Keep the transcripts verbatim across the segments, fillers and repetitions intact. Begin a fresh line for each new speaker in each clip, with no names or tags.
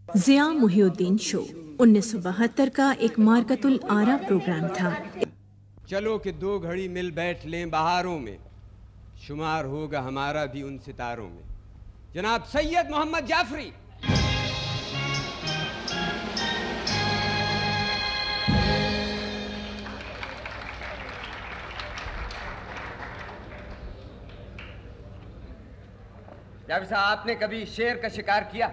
ضیاء محی الدین شو انیس سو بہتر کا ایک مارکت الآرا پروگرام تھا۔
چلو کہ دو گھڑی مل بیٹھ لیں بہاروں میں، شمار ہوگا ہمارا بھی ان ستاروں میں۔ جناب سید محمد جعفری۔ جعفری صاحب، آپ نے کبھی شیر کا شکار کیا؟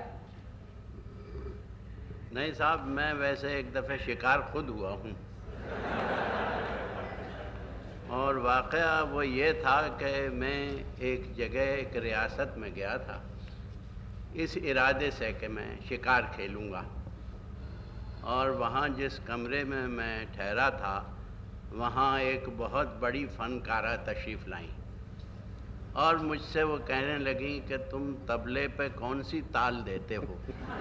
نہیں صاحب، میں ویسے ایک دفعہ شکار خود ہوا ہوں، اور واقعہ وہ یہ تھا کہ میں ایک جگہ ایک ریاست میں گیا تھا اس ارادے سے کہ میں شکار کھیلوں گا، اور وہاں جس کمرے میں میں ٹھہرا تھا وہاں ایک بہت بڑی فنکارہ تشریف لائیں، اور مجھ سے وہ کہنے لگیں کہ تم طبلے پہ کون سی تال دیتے ہو؟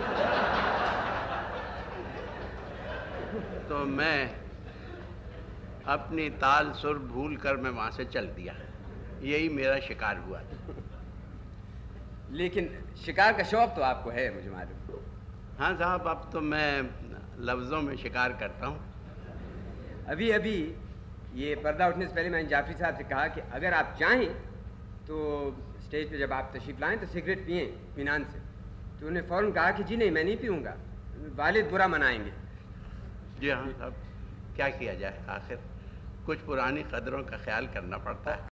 تو میں اپنی تال سر بھول کر میں وہاں سے چل دیا۔ یہی میرا شکار ہوا تھا۔
لیکن شکار کا شوق تو آپ کو ہے، مجھے معلوم۔
ہاں صاحب، اب تو میں لفظوں میں شکار کرتا ہوں۔
ابھی ابھی یہ پردہ اٹھنے سے پہلے میں نے جعفری صاحب سے کہا کہ اگر آپ چاہیں تو اسٹیج پہ جب آپ تشریف لائیں تو سگریٹ پئیں اطمینان سے، تو انہوں نے فوراً کہا کہ جی نہیں، میں نہیں پیوں گا، والد برا منائیں گے۔
جی ہاں صاحب، کیا کیا جائے، آخر کچھ پرانی قدروں کا خیال کرنا پڑتا ہے۔